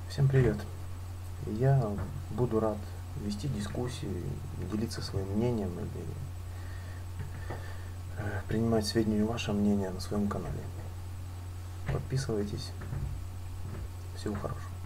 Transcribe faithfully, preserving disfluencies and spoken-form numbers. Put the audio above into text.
Всем привет! Я буду рад вести дискуссии, делиться своим мнением или э, принимать к сведению ваше мнение на своем канале. Подписывайтесь. Всего хорошего.